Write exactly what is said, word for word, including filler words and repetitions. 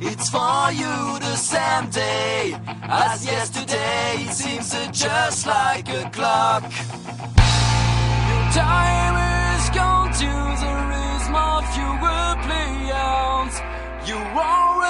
It's for you the same day as yesterday. It seems just like a clock. Your time is gone to the rhythm of your playouts. You already